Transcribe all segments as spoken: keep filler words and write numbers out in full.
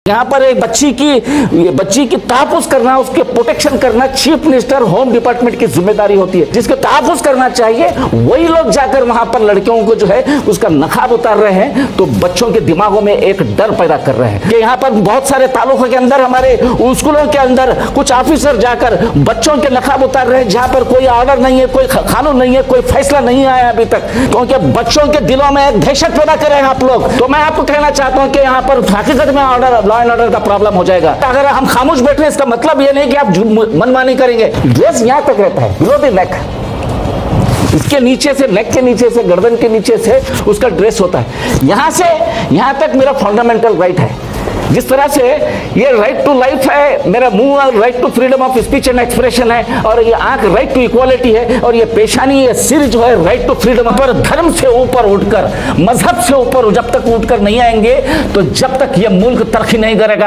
यहाँ पर एक बच्ची की बच्ची की तहफ़्फ़ुज़ करना, उसके प्रोटेक्शन करना चीफ मिनिस्टर होम डिपार्टमेंट की जिम्मेदारी होती है। जिसके तहफ़्फ़ुज़ करना चाहिए वही लोग जाकर वहां पर लड़कियों को जो है उसका नकाब उतार रहे हैं, तो बच्चों के दिमागों में एक डर पैदा कर रहे हैं कि यहाँ पर बहुत सारे तालुकों के अंदर, हमारे स्कूलों के अंदर कुछ ऑफिसर जाकर बच्चों के नकाब उतार रहे हैं, जहां पर कोई ऑर्डर नहीं है, कोई कानून नहीं है, कोई फैसला नहीं आया अभी तक, क्योंकि बच्चों के दिलों में एक दहशत पैदा कर रहे हैं आप लोग। तो मैं आपको कहना चाहता हूं कि यहाँ पर हकीकत में ऑर्डर, लॉ एंड ऑर्डर का प्रॉब्लम हो जाएगा। अगर हम खामोश बैठे इसका मतलब यह नहीं कि आप मनमानी करेंगे। ड्रेस यहाँ तक रहता है, बिलो द नेक, इसके नीचे से, नेक के नीचे से, गर्दन के नीचे से उसका ड्रेस होता है। यहां से यहां तक मेरा फंडामेंटल राइट है। जिस तरह से ये राइट टू लाइफ है, मेरा मुंह right to freedom of speech and expression है, और ये आंख राइट टू इक्वालिटी है, और ये पेशानी, ये सिर जो है राइट टू फ्रीडम। पर धर्म से ऊपर उठकर, मजहब से ऊपर जब तक उठकर नहीं आएंगे, तो जब तक ये मुल्क तरक्की नहीं करेगा।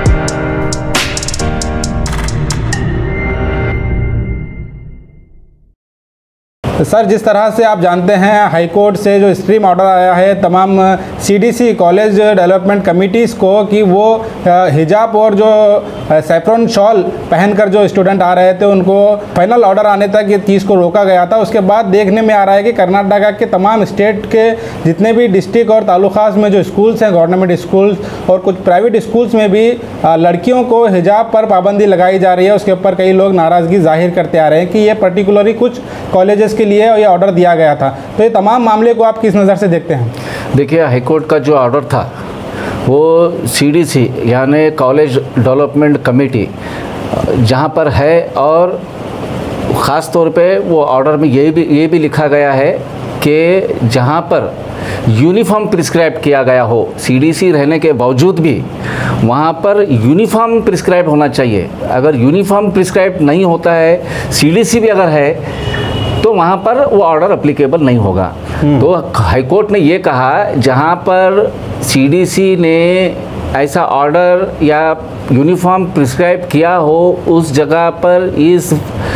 सर, जिस तरह से आप जानते हैं हाई कोर्ट से जो स्ट्रीम ऑर्डर आया है तमाम सीडीसी कॉलेज डेवलपमेंट कमिटीज़ को कि वो हिजाब और जो सैफ्रॉन शॉल पहनकर जो स्टूडेंट आ रहे थे उनको फाइनल ऑर्डर आने तक ये चीज़ को रोका गया था। उसके बाद देखने में आ रहा है कि कर्नाटका के तमाम स्टेट के जितने भी डिस्ट्रिक्ट और तालुकास में जो स्कूल्स हैं, गवर्नमेंट स्कूल्स और कुछ प्राइवेट स्कूल्स में भी लड़कियों को हिजाब पर पाबंदी लगाई जा रही है। उसके ऊपर कई लोग नाराज़गी जाहिर करते आ रहे हैं कि ये पर्टिकुलरली कुछ कॉलेजेस के लिए ये ऑर्डर दिया गया था। तो ये तमाम मामले को आप किस नज़र से देखते हैं? देखिए, हाईकोर्ट का जो ऑर्डर था वो सीडीसी यानी कॉलेज डेवलपमेंट कमेटी जहाँ पर है, और ख़ास तौर पे वो ऑर्डर में ये भी ये भी लिखा गया है कि जहाँ पर यूनिफॉर्म प्रिस्क्राइब किया गया हो, सीडीसी रहने के बावजूद भी वहाँ पर यूनिफॉर्म प्रिस्क्राइब होना चाहिए। अगर यूनिफॉर्म प्रिस्क्राइब नहीं होता है, सीडीसी भी अगर है, तो वहाँ पर वो ऑर्डर अप्लीकेबल नहीं होगा। तो हाईकोर्ट ने ये कहा जहाँ पर सीडीसी ने ऐसा ऑर्डर या यूनिफॉर्म प्रिस्क्राइब किया हो, उस जगह पर इस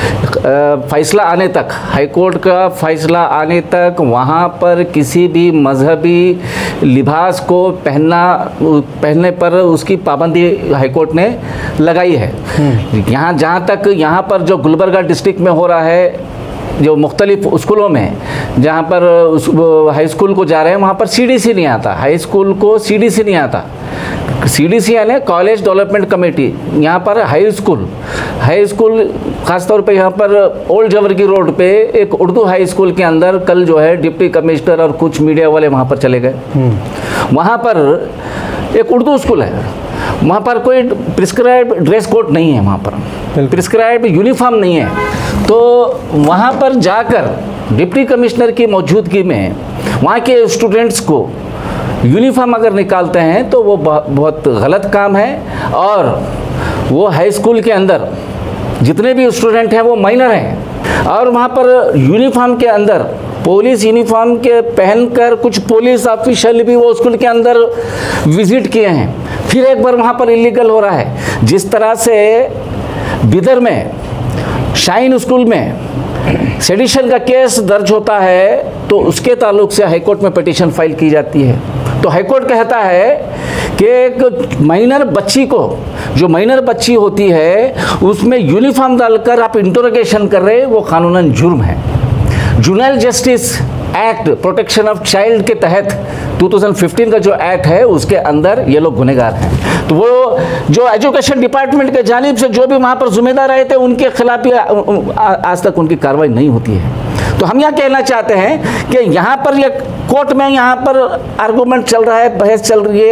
फैसला आने तक, हाईकोर्ट का फैसला आने तक वहाँ पर किसी भी मजहबी लिबास को पहनना पहनने पर उसकी पाबंदी हाईकोर्ट ने लगाई है। यहाँ जहाँ तक यहाँ पर जो गुलबर्गा डिस्ट्रिक्ट में हो रहा है, जो मुख्तलिफ स्कूलों में जहाँ पर हाई स्कूल को जा रहे हैं वहाँ पर सीडीसी नहीं आता, हाई स्कूल को सीडीसी नहीं आता। सीडीसी यानी कॉलेज डेवलपमेंट कमेटी। यहाँ पर हाई स्कूल हाई स्कूल ख़ासतौर पे यहाँ पर ओल्ड जवर्गी रोड पे एक उर्दू हाई स्कूल के अंदर कल जो है डिप्टी कमिश्नर और कुछ मीडिया वाले वहाँ पर चले गए। वहाँ पर एक उर्दू स्कूल है, वहाँ पर कोई प्रिस्क्राइब ड्रेस कोड नहीं है, वहाँ पर प्रिस्क्राइब यूनिफॉर्म नहीं है। तो वहाँ पर जाकर डिप्टी कमिश्नर की मौजूदगी में वहाँ के स्टूडेंट्स को यूनिफॉर्म अगर निकालते हैं तो वो बहुत गलत काम है। और वो हाई स्कूल के अंदर जितने भी स्टूडेंट हैं वो माइनर हैं, और वहाँ पर यूनिफॉर्म के अंदर पुलिस यूनिफॉर्म के पहनकर कुछ पुलिस ऑफिशियल भी वो स्कूल के अंदर विजिट किए हैं। फिर एक बार वहाँ पर इलीगल हो रहा है। जिस तरह से बिदर में शाइन स्कूल में सेडिशन का केस दर्ज होता है तो उसके ताल्लुक से हाईकोर्ट में पिटीशन फाइल की जाती है। तो हाईकोर्ट कहता है कि एक माइनर बच्ची को, जो माइनर बच्ची होती है, उसमें यूनिफॉर्म डालकर आप इंटरोगेशन कर रहे हैं, वो कानूनन जुर्म है। Juvenile justice act protection of child के तहत दो हज़ार पंद्रह का जो एक्ट है उसके अंदर ये लोग गुनहगार हैं। तो वो जो एजुकेशन डिपार्टमेंट के जानिब से जो भी वहाँ पर जिम्मेदार रहे थे उनके खिलाफ आज तक उनकी कार्रवाई नहीं होती है। तो हम यहाँ कहना चाहते हैं कि यहाँ पर ये कोर्ट में यहाँ पर आर्गूमेंट चल रहा है, बहस चल रही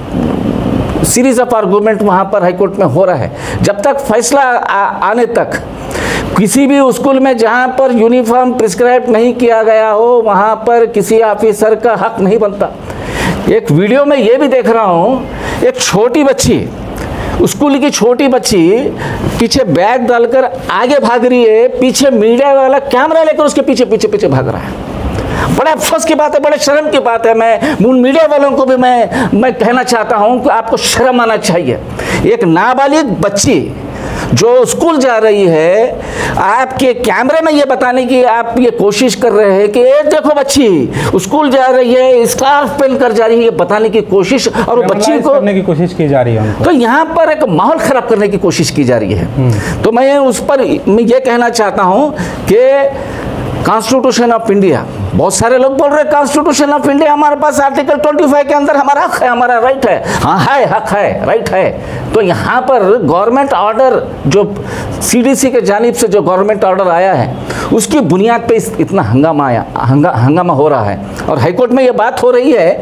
है, सीरीज ऑफ आर्गूमेंट वहाँ पर हाईकोर्ट में हो रहा है। जब तक फैसला आ, आने तक किसी भी स्कूल में जहाँ पर यूनिफॉर्म प्रिस्क्राइब नहीं किया गया हो वहाँ पर किसी ऑफिसर का हक नहीं बनता। एक वीडियो में ये भी देख रहा हूँ, एक छोटी बच्ची, स्कूल की छोटी बच्ची पीछे बैग डालकर आगे भाग रही है, पीछे मीडिया वाला कैमरा लेकर उसके पीछे पीछे पीछे भाग रहा है। बड़ा अफसोस की बात है, बड़े शर्म की बात है। मैं उन मीडिया वालों को भी मैं मैं कहना चाहता हूँ कि आपको शर्म आना चाहिए। एक नाबालिग बच्ची जो स्कूल जा रही है, आपके कैमरे में ये बताने की आप ये कोशिश कर रहे हैं कि ये देखो बच्ची स्कूल जा रही है, स्कार्फ पहन कर जा रही है, ये बताने की कोशिश, और वो बच्ची को करने की कोशिश की जा रही है उनको। तो यहाँ पर एक माहौल खराब करने की कोशिश की जा रही है। तो मैं उस पर मैं ये कहना चाहता हूँ कि कॉन्स्टिट्यूशन ऑफ इंडिया, बहुत सारे लोग बोल रहे हैं कॉन्स्टिट्यूशन ऑफ इंडिया हमारे पास आर्टिकल पच्चीस के अंदर हमारा हक है, हमारा राइट है। हाँ है, हक है, राइट है। तो यहाँ पर गवर्नमेंट ऑर्डर जो सीडीसी के जानिब से जो गवर्नमेंट ऑर्डर आया है उसकी बुनियाद पे इस, इतना हंगामा आया हंगा, हंगामा हो रहा है। और हाईकोर्ट में ये बात हो रही है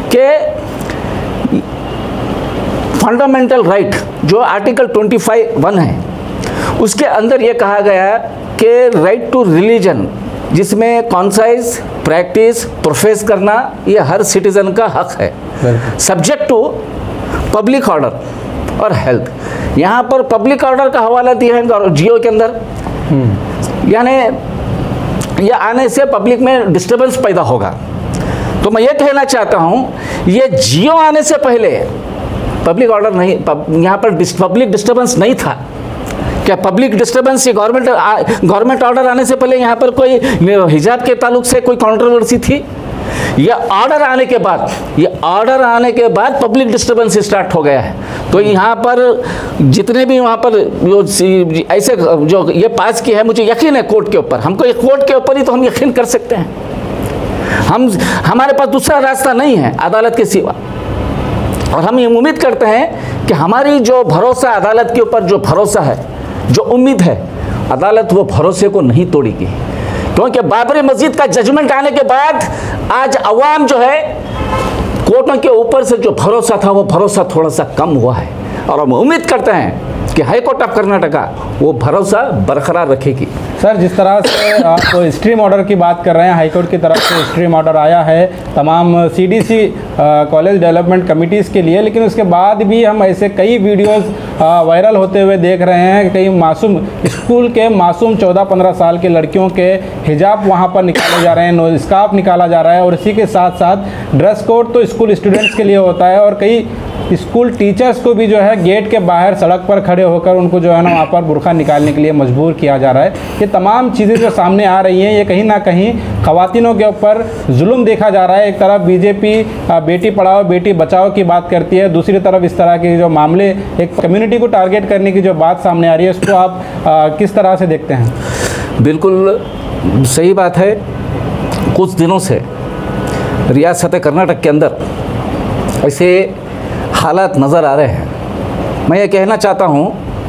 कि फंडामेंटल राइट जो आर्टिकल पच्चीस वन है उसके अंदर ये कहा गया कि राइट टू रिलीजन, जिसमें कॉन्साइज प्रैक्टिस प्रोफेस करना ये हर सिटीजन का हक है, सब्जेक्ट टू पब्लिक ऑर्डर और हेल्थ। यहाँ पर पब्लिक ऑर्डर का हवाला दिया है जियो के अंदर, यानी ये आने से पब्लिक में डिस्टर्बेंस पैदा होगा। तो मैं ये कहना चाहता हूँ ये जियो आने से पहले पब्लिक ऑर्डर नहीं, यहाँ पर पब्लिक डिस्टर्बेंस नहीं था। क्या पब्लिक डिस्टर्बेंस, ये गवर्नमेंट गवर्नमेंट ऑर्डर आने से पहले यहाँ पर कोई हिजाब के ताल्लुक से कोई कंट्रोवर्सी थी? ये ऑर्डर आने के बाद ये ऑर्डर आने के बाद पब्लिक डिस्टर्बेंस स्टार्ट हो गया है। तो यहाँ पर जितने भी वहाँ पर जो ऐसे जो ये पास किया है, मुझे यकीन है कोर्ट के ऊपर, हमको ये कोर्ट के ऊपर ही तो हम यकीन कर सकते हैं। हम हमारे पास दूसरा रास्ता नहीं है अदालत के सिवा, और हम ये उम्मीद करते हैं कि हमारी जो भरोसा अदालत के ऊपर जो भरोसा है, जो उम्मीद है, अदालत वो भरोसे को नहीं तोड़ेगी। क्योंकि बाबरी मस्जिद का जजमेंट आने के बाद आज अवाम जो है कोर्टों के ऊपर से जो भरोसा था वो भरोसा थोड़ा सा कम हुआ है, और हम उम्मीद करते हैं कि हाई कोर्ट ऑफ कर्नाटका वो भरोसा बरकरार रखेगी। सर, जिस तरह से आप स्ट्रीम ऑर्डर की बात कर रहे हैं, हाई कोर्ट की तरफ से स्ट्रीम ऑर्डर आया है तमाम सीडीसी कॉलेज डेवलपमेंट कमिटीज़ के लिए, लेकिन उसके बाद भी हम ऐसे कई वीडियोस वायरल होते हुए देख रहे हैं। कई मासूम स्कूल के मासूम चौदह पंद्रह साल के लड़कियों के हिजाब वहाँ पर निकाले जा रहे हैं, नो स्कार्फ निकाला जा रहा है, और इसी के साथ साथ ड्रेस कोड तो स्कूल स्टूडेंट्स के लिए होता है, और कई स्कूल टीचर्स को भी जो है गेट के बाहर सड़क पर खड़े होकर उनको जो है ना वहाँ पर बुर्का निकालने के लिए मजबूर किया जा रहा है। ये तमाम चीज़ें जो सामने आ रही हैं ये कहीं ना कहीं ख़वातीनों के ऊपर जुल्म देखा जा रहा है। एक तरफ बीजेपी बेटी पढ़ाओ बेटी बचाओ की बात करती है, दूसरी तरफ इस तरह के जो मामले एक कम्युनिटी को टारगेट करने की जो बात सामने आ रही है उसको आप आ, किस तरह से देखते हैं? बिल्कुल सही बात है। कुछ दिनों से रियासत कर्नाटक के अंदर ऐसे हालात नज़र आ रहे हैं। मैं ये कहना चाहता हूँ,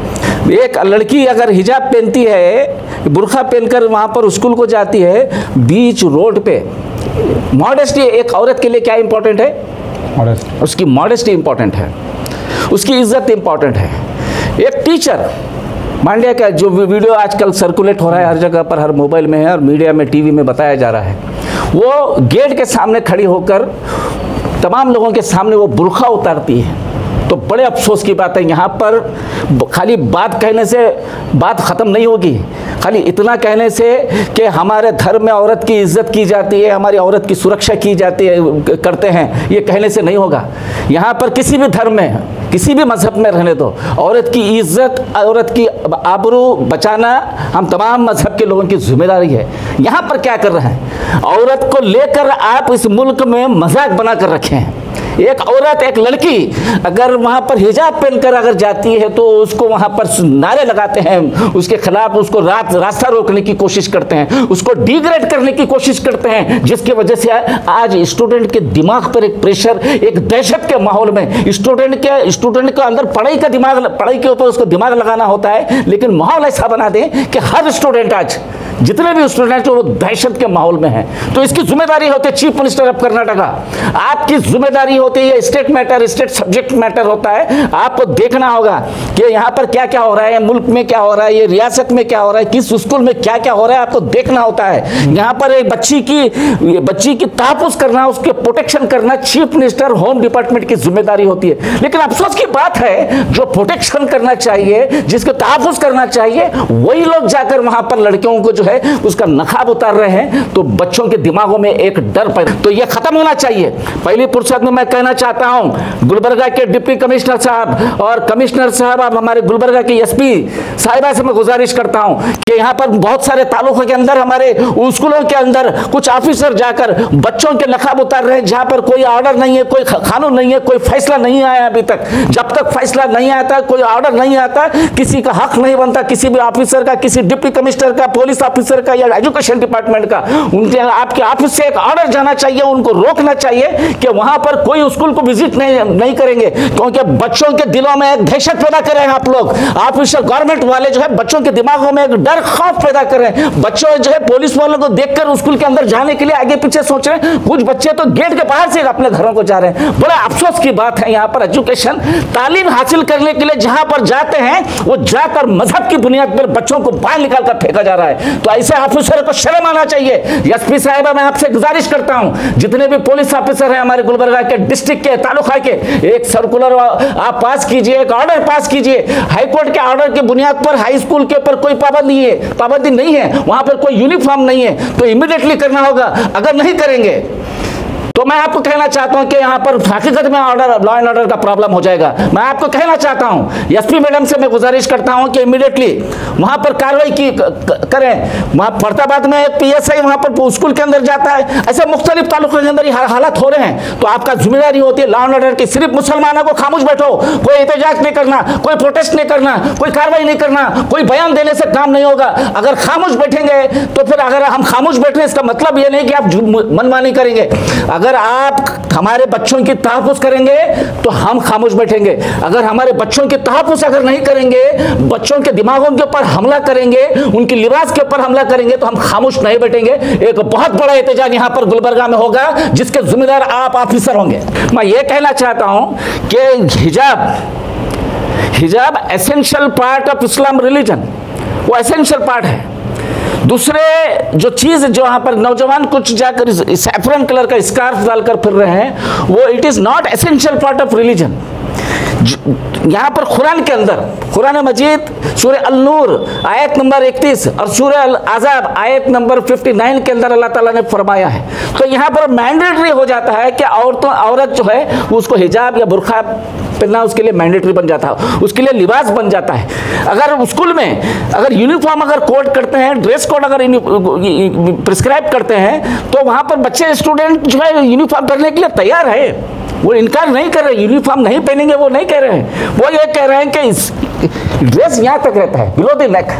एक लड़की अगर हिजाब पहनती है, बुर्खा पहनकर वहाँ पर स्कूल को जाती है, बीच रोड पे मॉडेस्टी, एक औरत के लिए क्या इम्पोर्टेंट है? मॉडेस्टी। उसकी मॉडेस्टी इम्पोर्टेंट है, उसकी इज्जत इम्पोर्टेंट है। एक टीचर, मांड्या का जो वीडियो आजकल सर्कुलेट हो रहा है हर जगह पर, हर मोबाइल में है और मीडिया में टीवी में बताया जा रहा है, वो गेट के सामने खड़ी होकर तमाम लोगों के सामने वो बुर्खा उतारती है। तो बड़े अफसोस की बात है, यहाँ पर खाली बात कहने से बात ख़त्म नहीं होगी, खाली इतना कहने से कि हमारे धर्म में औरत की इज्जत की जाती है, हमारी औरत की सुरक्षा की जाती है, करते हैं, ये कहने से नहीं होगा। यहाँ पर किसी भी धर्म में, किसी भी मज़हब में रहने दो, औरत की इज्जत, औरत की आबरू बचाना हम तमाम मज़हब के लोगों की जिम्मेदारी है। यहाँ पर क्या कर रहे हैं, औरत को लेकर आप इस मुल्क में मजाक बना कर रखे हैं। एक औरत, एक लड़की अगर वहाँ पर हिजाब पहनकर अगर जाती है तो उसको वहाँ पर नारे लगाते हैं, उसके खिलाफ उसको रात रास्ता रोकने की कोशिश करते हैं, उसको डिग्रेड करने की कोशिश करते हैं, जिसकी वजह से आज स्टूडेंट के दिमाग पर एक प्रेशर, एक दहशत के माहौल में स्टूडेंट के स्टूडेंट के अंदर पढ़ाई का दिमाग, पढ़ाई के ऊपर उसको दिमाग लगाना होता है, लेकिन माहौल ऐसा बना दें कि हर स्टूडेंट, आज जितने भी स्टूडेंट वो दहशत के माहौल में है। तो इसकी जिम्मेदारी होती है चीफ मिनिस्टर ऑफ कर्नाटका, आपकी जिम्मेदारी होती है, state matter, state subject matter होता है। आपको देखना होगा कि यहाँ पर क्या क्या हो रहा है, मुल्क में क्या हो रहा है, ये रियासत में क्या हो रहा है, किस स्कूल में क्या क्या हो रहा है, आपको देखना होता है। यहाँ पर एक बच्ची की बच्ची की तहफ़्फ़ुज़ करना, उसके प्रोटेक्शन करना चीफ मिनिस्टर, होम डिपार्टमेंट की जिम्मेदारी होती है। लेकिन अफसोस की बात है, जो प्रोटेक्शन करना चाहिए, जिसको तहफ़्फ़ुज़ करना चाहिए, वही लोग जाकर वहाँ पर लड़कियों को जो है उसका नकाब उतार रहे हैं, तो बच्चों के दिमागों में एक डर पैदा, तो यह खत्म होना चाहिए। पहली फुर्सत में मैं कहना चाहता हूं गुलबर्गा के डिप्टी कमिश्नर साहब और कमिश्नर साहब, अब हमारे गुलबर्गा के एसपी साहिबा से मैं गुजारिश करता हूं कि यहां पर बहुत सारे तालुकों के अंदर, हमारे स्कूलों के अंदर कुछ ऑफिसर जाकर बच्चों के नकाब उतार रहे हैं, जहां पर कोई ऑर्डर नहीं है, कोई कानून नहीं है, कोई फैसला नहीं आया अभी तक। जब तक फैसला नहीं आता, कोई ऑर्डर नहीं आता, किसी का हक नहीं बनता, किसी भी ऑफिसर का, किसी डिप्टी कमिश्नर का, पुलिस ऑफिसर का या एजुकेशन डिपार्टमेंट का, उनके आपके ऑफिस से एक ऑर्डर जाना चाहिए, उनको रोकना चाहिए कि वहां पर कोई स्कूल को विजिट नहीं नहीं करेंगे, क्योंकि बच्चों के दिलों में एक दहशत पैदा कर रहे हैं आप लोग। ऑफिसर गवर्नमेंट वाले जो है बच्चों के दिमागों में एक डर खौफ पैदा कर रहे हैं। बच्चों जो है पुलिस वालों को देखकर स्कूल के अंदर जाने के लिए आगे पीछे सोच रहे हैं, कुछ बच्चे तो गेट के बाहर से अपने घरों को जा रहे हैं। बड़ा अफसोस की बात है, यहाँ पर एजुकेशन तालीम हासिल करने के लिए जहां पर जाते हैं वो जाकर मजहब की बुनियाद पर बच्चों को बाहर निकाल कर फेंका जा रहा है। तो ऐसे ऑफिसर को शर्म आना चाहिए। एसपी साहिबा, मैं आपसे गुजारिश करता हूं, जितने भी पुलिस ऑफिसर हैं हमारे गुलबर्गा के, डिस्ट्रिक्ट के, तालुका के, एक सर्कुलर आप पास कीजिए, एक ऑर्डर पास कीजिए। हाईकोर्ट के ऑर्डर की बुनियाद पर हाई स्कूल के ऊपर कोई पाबंदी है पाबंदी नहीं है, वहां पर कोई यूनिफॉर्म नहीं है, तो इमीडिएटली करना होगा। अगर नहीं करेंगे तो मैं आपको कहना चाहता हूं कि यहां पर हकीकत में ऑर्डर, लॉ एंड ऑर्डर का प्रॉब्लम हो जाएगा। मैं आपको कहना चाहता हूं, एसपी मैडम से मैं गुजारिश करता हूं कि इमीडिएटली वहां पर कार्रवाई की करें। वहां फरताबाद में एक पीएसआई वहां पर स्कूल के अंदर जाता है, ऐसे मुख्तलिफ तालुकों के अंदर हालात हो रहे हैं, तो आपका जिम्मेदारी होती है लॉ एंड ऑर्डर की। सिर्फ मुसलमानों को खामोश बैठो, कोई एहतजाज नहीं करना, कोई प्रोटेस्ट नहीं करना, कोई कार्रवाई नहीं करना, कोई बयान देने से काम नहीं होगा। अगर खामोश बैठेंगे तो फिर अगर हम खामोश बैठे, इसका मतलब यह नहीं कि आप मनमानी करेंगे। अगर आप हमारे बच्चों की तहफ़्फ़ुज़ करेंगे तो हम खामोश बैठेंगे। अगर हमारे बच्चों की तहफ़्फ़ुज़ अगर नहीं करेंगे, बच्चों के दिमागों के ऊपर हमला करेंगे, उनकी लिबास के ऊपर हमला करेंगे, तो हम खामोश नहीं बैठेंगे। एक बहुत बड़ा एहतजाज यहाँ पर गुलबर्गा में होगा, जिसके जिम्मेदार आप ऑफिसर होंगे। मैं ये कहना चाहता हूँ कि हिजाब हिजाब essential part of Islam religion, वो एसेंशियल पार्ट है। दूसरे जो चीज़ जो यहाँ पर नौजवान कुछ जाकर सैफरन कलर का स्कार्फ डालकर फिर रहे हैं, वो it is not essential part of religion. यहाँ पर कुरान के अंदर, कुरान मजीद सूरह अल-नूर आयत नंबर इकतीस और सूरह अल-अहज़ाब आयत नंबर उनसठ के अंदर अल्लाह ताला ने फरमाया है। तो यहाँ पर मैंडेटरी हो जाता है कि औरतों औरत जो है उसको हिजाब या बुर्का पहनना उसके लिए मैंडेटरी बन जाता है, उसके लिए लिबास बन जाता है। अगर स्कूल में अगर यूनिफॉर्म अगर कोड करते हैं, ड्रेस कोड अगर प्रिस्क्राइब करते हैं, तो वहाँ पर बच्चे स्टूडेंट जो है यूनिफॉर्म करने के लिए तैयार है, वो इनकार नहीं कर रहे। यूनिफॉर्म नहीं पहनेंगे वो नहीं कह रहे हैं, वो ये कह रहे हैं कि इस ड्रेस यहाँ तक रहता है, बिलो द नेक,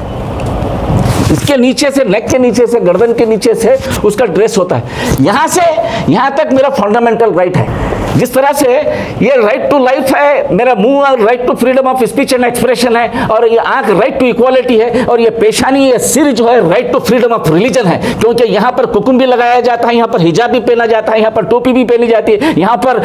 इसके नीचे से, नेक के नीचे से, गर्दन के नीचे से उसका ड्रेस होता है। यहाँ से यहाँ तक मेरा फंडामेंटल राइट है। जिस तरह से ये राइट टू लाइफ है, मेरा मुंह right to freedom of speech and expression है, और ये आंख राइट टू इक्वालिटी है, और ये पेशानी, ये सिर जो है right to freedom of religion है, क्योंकि यहाँ पर कुकुम भी लगाया जाता है, यहाँ पर हिजाब भी पहना जाता है, यहाँ पर टोपी भी पहनी जाती है, यहाँ पर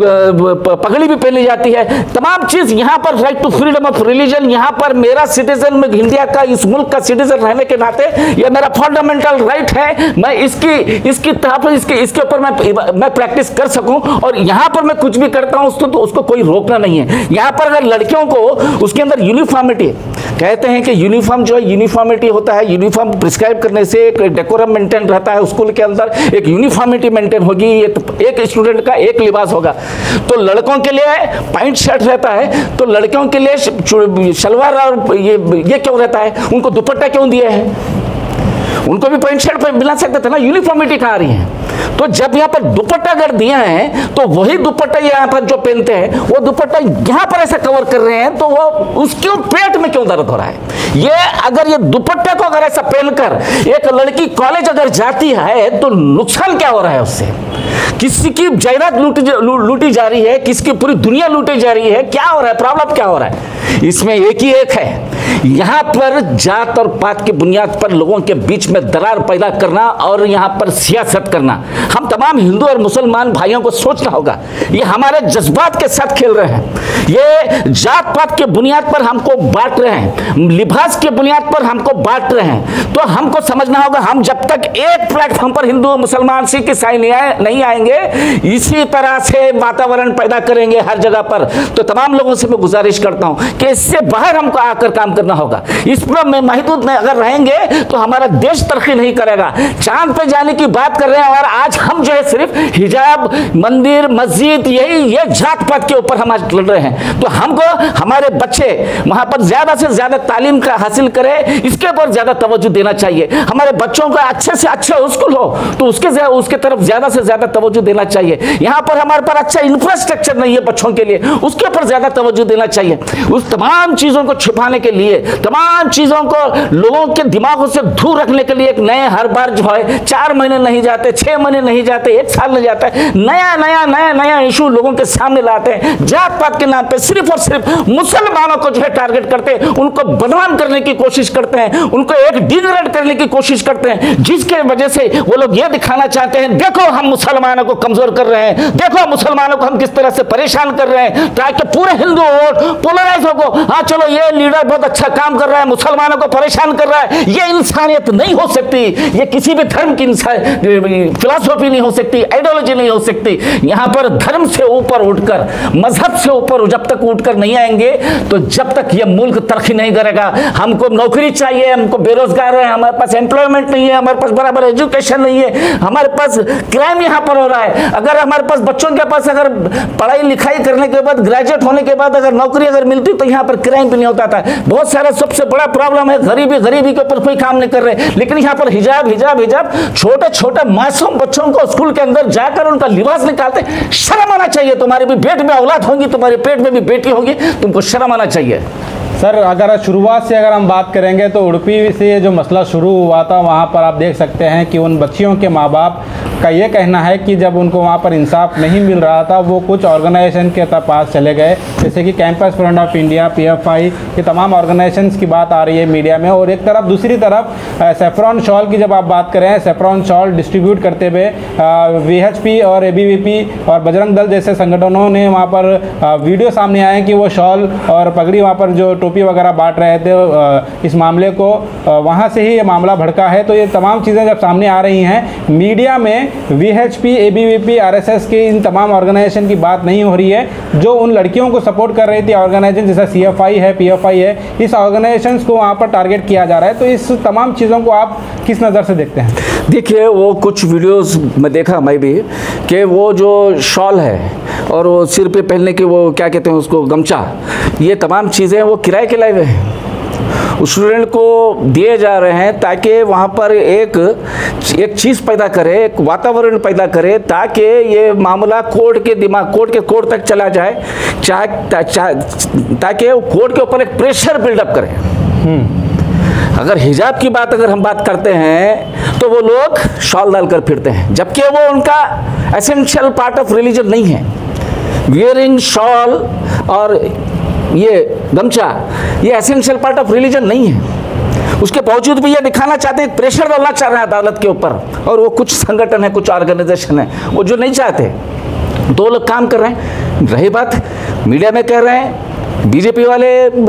पगड़ी भी पहनी जाती है, तमाम चीज़ यहाँ पर right to freedom of religion. यहाँ पर मेरा सिटीजन में इंडिया का, इस मुल्क का सिटीजन रहने के नाते ये मेरा फंडामेंटल राइट है। मैं इसकी इसकी तरफ इसके इसके ऊपर मैं मैं प्रैक्टिस कर सकूं, और यहाँ पर मैं कुछ भी करता हूं उसको तो उसको कोई रोकना नहीं है। यहाँ पर अगर लड़कियों को उसके अंदर यूनिफॉर्मिटी कहते हैं कि यूनिफॉर्म जो है यूनिफॉर्मिटी होता है, यूनिफॉर्म प्रिस्क्राइब करने से एक डेकोरम मेंटेन रहता है स्कूल के अंदर, एक यूनिफॉर्मिटी मेंटेन होगी, एक स्टूडेंट का एक लिबास होगा। तो लड़कों के लिए पैंट शर्ट रहता है, तो लड़कियों के लिए शलवार और ये ये क्यों रहता है, उनको दुपट्टा क्यों दिए हैं? उनको भी पैंट शर्ट पे मिला सकते थे ना, यूनिफॉर्मिटी कहाँ आ रही है? तो जब यहाँ पर दुपट्टा अगर दिया है, तो वही दुपट्टा यहाँ पर जो पहनते हैं, वो दुपट्टा यहाँ पर ऐसा कवर कर रहे हैं, तो वो उसके पेट में क्यों दर्द हो रहा है? ये अगर ये दुपट्टे को अगर ऐसा पहनकर एक लड़की कॉलेज अगर जाती है, तो नुकसान क्या हो रहा है उससे? किसी की जायदाद लूटी लूटी जा रही है, किसकी पूरी दुनिया लूटी जा रही है, क्या हो रहा है? प्रॉब्लम क्या हो रहा है? इसमें एक ही एक है, यहाँ पर जात और पात की बुनियाद पर लोगों के बीच में दरार पैदा करना और यहाँ पर सियासत करना। हम तमाम हिंदू और मुसलमान भाइयों को सोचना होगा, ये हमारे जज्बात के साथ खेल रहे हैं, ये जात पात के बुनियाद पर हमको बांट रहे हैं, लिबास के बुनियाद पर हमको बांट रहे हैं। तो हमको समझना होगा, हम जब तक एक प्लेटफॉर्म पर हिंदू मुसलमान सिख ईसाई नहीं आएंगे, इसी तरह से वातावरण पैदा करेंगे हर जगह पर। तो तमाम लोगों से मैं गुजारिश करता हूं कि इससे बाहर हमको आकर काम करना करना होगा। इसमें महदूद में अगर रहेंगे तो हमारा देश तरक्की नहीं करेगा। चांद पे जाने की बात कर रहे हैं और आज हम जो है सिर्फ हिजाब, मंदिर, मस्जिद, यही ये जात पात के ऊपर हम आज लड़ रहे हैं। तो हमको हमारे बच्चे वहां पर ज्यादा से ज्यादा तालीम का हासिल करें, इसके ऊपर ज्यादा तवज्जो देना चाहिए। हमारे बच्चों का अच्छे से अच्छा स्कूल हो तो उसके उसके तरफ ज्यादा से ज्यादा तवज्जो देना चाहिए। यहाँ पर हमारे पास अच्छा इंफ्रास्ट्रक्चर नहीं है बच्चों के लिए, उसके ऊपर ज्यादा तवज्जो देना चाहिए। उस तमाम चीजों को छुपाने के लिए, तमाम चीजों को लोगों के दिमागों से दूर रखने के लिए एक नए हर बार जो है चार महीने नहीं जाते, छह महीने नहीं जाते, एक साल नहीं जाता है, नया नया नया नया इशू लोगों के सामने लाते हैं। जात पात के नाम पे सिर्फ और सिर्फ मुसलमानों को जो है टारगेट करते हैं, उनको बदनाम करने की कोशिश करते हैं, उनको एक डिग्रेड करने की कोशिश करते हैं, जिसके वजह से वो लोग ये दिखाना चाहते हैं देखो हम मुसलमानों को कमजोर कर रहे हैं, देखो मुसलमानों को हम किस तरह से परेशान कर रहे हैं, ताकि पूरे हिंदू वोट पोलराइज हो। हाँ चलो ये लीडर बहुत अच्छा काम कर रहा है, मुसलमानों को परेशान कर रहा है, ये इंसानियत नहीं हो सकती, ये किसी भी धर्म की फिलॉसफी नहीं हो सकती, आइडियोलॉजी नहीं हो सकती। यहाँ पर धर्म से ऊपर उठकर, मजहब से ऊपर जब तक उठकर नहीं आएंगे तो जब तक ये मुल्क तरक्की नहीं करेगा। हमको नौकरी चाहिए, हमको बेरोजगार है, हमारे पास एम्प्लॉयमेंट नहीं है, हमारे पास बराबर एजुकेशन नहीं है, हमारे पास क्राइम यहाँ पर हो रहा है। अगर हमारे पास बच्चों के पास अगर पढ़ाई लिखाई करने के बाद, ग्रेजुएट होने के बाद अगर नौकरी अगर मिलती तो यहाँ पर क्राइम भी नहीं होता था। बहुत सारा सबसे बड़ा प्रॉब्लम है गरीबी, गरीबी के ऊपर कोई काम नहीं कर रहे, लेकिन यहाँ पर हिजाब हिजाब हिजाब छोटे छोटे मासूम बच्चों को स्कूल के अंदर जाकर उनका लिबास निकालते। शर्म आना चाहिए, तुम्हारे भी पेट में औलाद होंगी, तुम्हारे पेट में भी बेटी होगी, तुमको शर्म आना चाहिए। सर अगर शुरुआत से अगर हम बात करेंगे तो उडुपी से जो मसला शुरू हुआ था वहाँ पर आप देख सकते हैं कि उन बच्चियों के माँ बाप का ये कहना है कि जब उनको वहाँ पर इंसाफ नहीं मिल रहा था वो कुछ ऑर्गेनाइजेशन के पास चले गए, जैसे कि campus front of India, PFI, ये तमाम ऑर्गेनाइजेशंस की बात आ रही है मीडिया में। और एक तरफ दूसरी तरफ सेफ्रॉन शॉल की जब आप बात करें, सेफ्रॉन शॉल डिस्ट्रीब्यूट करते हुए वीएचपी और एबीवीपी और बजरंग दल जैसे संगठनों ने वहाँ पर वीडियो सामने आए कि वो शॉल और पगड़ी वहाँ पर जो टोपी वगैरह बांट रहे थे। इस मामले को वहाँ से ही ये मामला भड़का है। तो ये तमाम चीज़ें जब सामने आ रही हैं मीडिया में, वीएचपी, एबीवीपी, आरएसएस के इन तमाम ऑर्गेनाइजेशन की बात नहीं हो रही है जो उन लड़कियों को सपोर्ट कर रही थी। ऑर्गेनाइजेशन जैसा सीएफआई है, पीएफआई है, इस ऑर्गेनाइजेशन को वहाँ पर टारगेट किया जा रहा है। तो इस तमाम चीज़ों को आप किस नज़र से देखते हैं? देखिए वो कुछ वीडियोस में देखा मैं भी कि वो जो शॉल है और वो सिर पे पहनने की वो क्या कहते हैं उसको, गमछा, ये तमाम चीज़ें वो किराए के लाए हुए हैं, स्टूडेंट को दिए जा रहे हैं ताकि वहाँ पर एक एक चीज़ पैदा करे, एक वातावरण पैदा करे ताकि ये मामला कोर्ट के दिमाग कोर्ट के कोर्ट तक चला जाए, चाहे ताकि वो कोर्ट के ऊपर एक प्रेशर बिल्डअप करे। अगर हिजाब की बात अगर हम बात करते हैं तो वो लोग शॉल डालकर फिरते हैं, जबकि वो उनका एसेंशियल पार्ट ऑफ रिलीजन नहीं है। वियरिंग शॉल और ये गमछा ये एसेंशियल पार्ट ऑफ रिलीजन नहीं है। उसके बावजूद भी ये दिखाना चाहते हैं, प्रेशर डालना चाह रहे हैं अदालत के ऊपर। और वो कुछ संगठन है, कुछ ऑर्गेनाइजेशन है वो जो नहीं चाहते, दो लोग काम कर रहे हैं। रही बात मीडिया में कह रहे हैं, बीजेपी वाले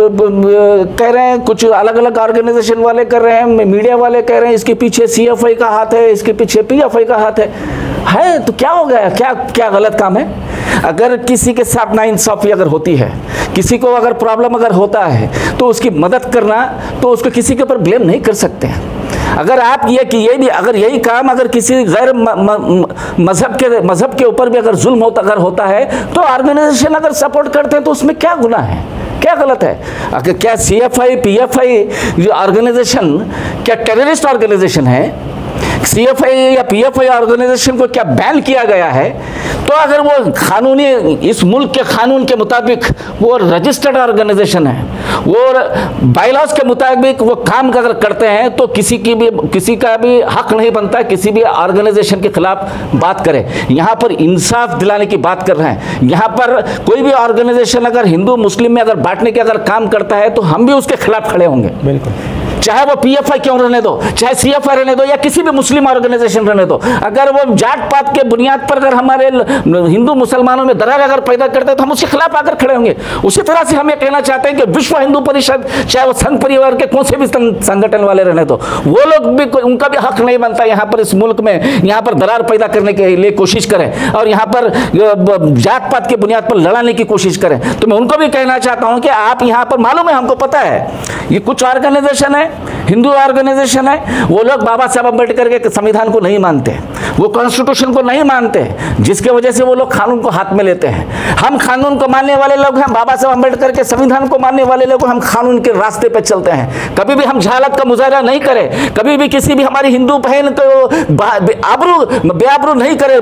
कह रहे हैं, कुछ अलग अलग ऑर्गेनाइजेशन वाले कर रहे हैं, मीडिया वाले कह रहे हैं इसके पीछे सीएफआई का हाथ है, इसके पीछे पीएफआई का हाथ है। है तो क्या हो गया, क्या क्या गलत काम है? अगर किसी के साथ नाइंसाफी अगर होती है, किसी को अगर प्रॉब्लम अगर होता है तो उसकी मदद करना, तो उसको किसी के ऊपर ब्लेम नहीं कर सकते हैं। अगर आप ये कि ये भी अगर यही काम अगर किसी गैर मजहब के मजहब के ऊपर भी अगर जुल्म होता अगर होता है तो ऑर्गेनाइजेशन अगर सपोर्ट करते हैं तो उसमें क्या गुनाह है, क्या गलत है? अगर क्या सीएफआई पीएफआई जो ऑर्गेनाइजेशन क्या टेररिस्ट ऑर्गेनाइजेशन है? सीएफआई या पीएफआई ऑर्गेनाइजेशन को क्या बैन किया गया है? तो अगर वो कानूनी इस मुल्क के कानून के मुताबिक वो रजिस्टर्ड ऑर्गेनाइजेशन है, वो बायलॉज के मुताबिक वो काम अगर करते हैं तो किसी की भी किसी का भी हक नहीं बनता किसी भी ऑर्गेनाइजेशन के खिलाफ बात करे। यहाँ पर इंसाफ दिलाने की बात कर रहे हैं। यहाँ पर कोई भी ऑर्गेनाइजेशन अगर हिंदू मुस्लिम में अगर बांटने के अगर काम करता है तो हम भी उसके खिलाफ खड़े होंगे। बिल्कुल, चाहे वो पीएफआई क्यों रहने दो, चाहे सीएफआई रहने दो, या किसी भी मुस्लिम ऑर्गेनाइजेशन रहने दो, अगर वो जात पात के बुनियाद पर अगर हमारे हिंदू मुसलमानों में दरार अगर पैदा करते हैं तो हम उसके खिलाफ आकर खड़े होंगे। उसी तरह से हम ये कहना चाहते हैं कि विश्व हिंदू परिषद, चाहे वो संघ परिवार के कौन से भी संगठन वाले रहने दो, वो लोग भी, उनका भी हक नहीं बनता यहाँ पर इस मुल्क में यहाँ पर दरार पैदा करने के लिए कोशिश करें और यहाँ पर जात पात के बुनियाद पर लड़ाने की कोशिश करें। तो मैं उनको भी कहना चाहता हूँ कि आप यहाँ पर, मालूम है हमको पता है, ये कुछ ऑर्गेनाइजेशन है, हिंदू ऑर्गेनाइजेशन है, वो लोग बाबा साहब अम्बेडकर के संविधान को नहीं मानते, वो कॉन्स्टिट्यूशन को नहीं मानते, जिसके वजह से वो लोग कानून को हाथ में लेते हैं। हम कानून को मानने वाले लोग हैं, बाबा साहब अम्बेडकर के संविधान को मानने वाले लोग, हम कानून के रास्ते पर चलते हैं। कभी भी हम जहालत का मुजाहरा नहीं करें, कभी भी किसी भी हमारी हिंदू बहन को आबरू बेआबरू नहीं करे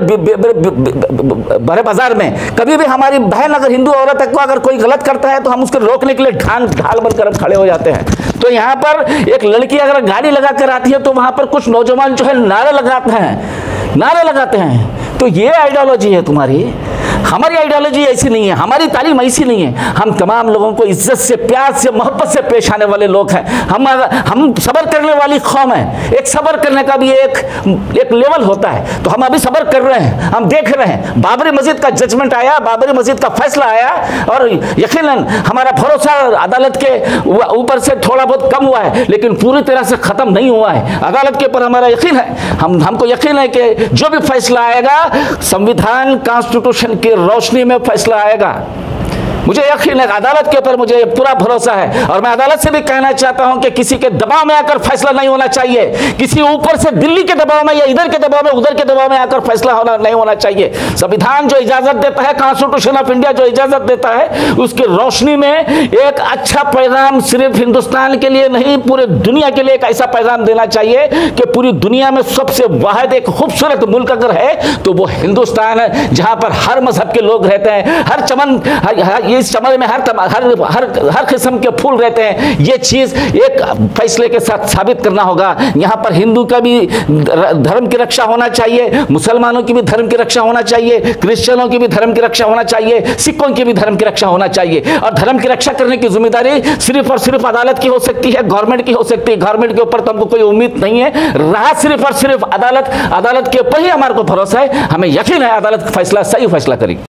बड़े बाजार में। कभी भी हमारी बहन अगर हिंदू औरत को अगर कोई गलत करता है तो हम उसको रोकने के लिए ढाल ढाल बनकर खड़े हो जाते हैं। तो यहाँ पर एक लड़की अगर गाड़ी लगा कर आती है तो वहां पर कुछ नौजवान जो है नारे लगाते हैं, नारे लगाते हैं। तो ये आइडियोलॉजी है तुम्हारी, हमारी आइडियोलॉजी ऐसी नहीं है, हमारी तालीम ऐसी नहीं है। हम तमाम लोगों को इज्जत से, प्यार से, मोहब्बत से पेश आने वाले लोग हैं। हम हम सब्र करने वाली कौम है। एक सब्र करने का भी एक एक लेवल होता है, तो हम अभी सब्र कर रहे हैं, हम देख रहे हैं। बाबरी मस्जिद का जजमेंट आया, बाबरी मस्जिद का फैसला आया और यकीनन हमारा भरोसा अदालत के ऊपर से थोड़ा बहुत कम हुआ है, लेकिन पूरी तरह से खत्म नहीं हुआ है। अदालत के ऊपर हमारा यकीन है, हम हमको यकीन है कि जो भी फैसला आएगा संविधान, कॉन्स्टिट्यूशन की रोशनी में फैसला आएगा। मुझे यकीन है, अदालत के ऊपर मुझे पूरा भरोसा है। और मैं अदालत से भी कहना चाहता हूं कि किसी के दबाव में आकर फैसला नहीं होना चाहिए, किसी ऊपर से दिल्ली के दबाव में या इधर के दबाव में, उधर के दबाव में आकर फैसला होना नहीं होना चाहिए। संविधान जो इजाजत देता है, कॉन्स्टिट्यूशन ऑफ इंडिया जो इजाजत देता है, उसकी रोशनी में एक अच्छा पैगाम सिर्फ हिंदुस्तान के लिए नहीं, पूरे दुनिया के लिए एक ऐसा पैगाम देना चाहिए कि पूरी दुनिया में सबसे वाहिद एक खूबसूरत मुल्क अगर है तो वो हिंदुस्तान है, जहां पर हर मजहब के लोग रहते हैं, हर चमन हर, हर इस चमन में हर हर हर हर किस्म के फूल रहते हैं। ये चीज एक फैसले के साथ साबित करना होगा। यहाँ पर हिंदू का भी धर्म की रक्षा होना चाहिए, मुसलमानों की भी धर्म की रक्षा होना चाहिए, क्रिश्चियनों की भी धर्म की रक्षा होना चाहिए, सिखों की भी धर्म की रक्षा होना चाहिए। और धर्म की रक्षा करने की जिम्मेदारी सिर्फ और सिर्फ अदालत की हो सकती है, गवर्नमेंट की हो सकती है। गवर्नमेंट के ऊपर तो हमको कोई उम्मीद नहीं है, रहा सिर्फ और सिर्फ अदालत। अदालत के ऊपर ही हमारे को भरोसा है, हमें यकीन है अदालत फैसला सही फैसला करेगी।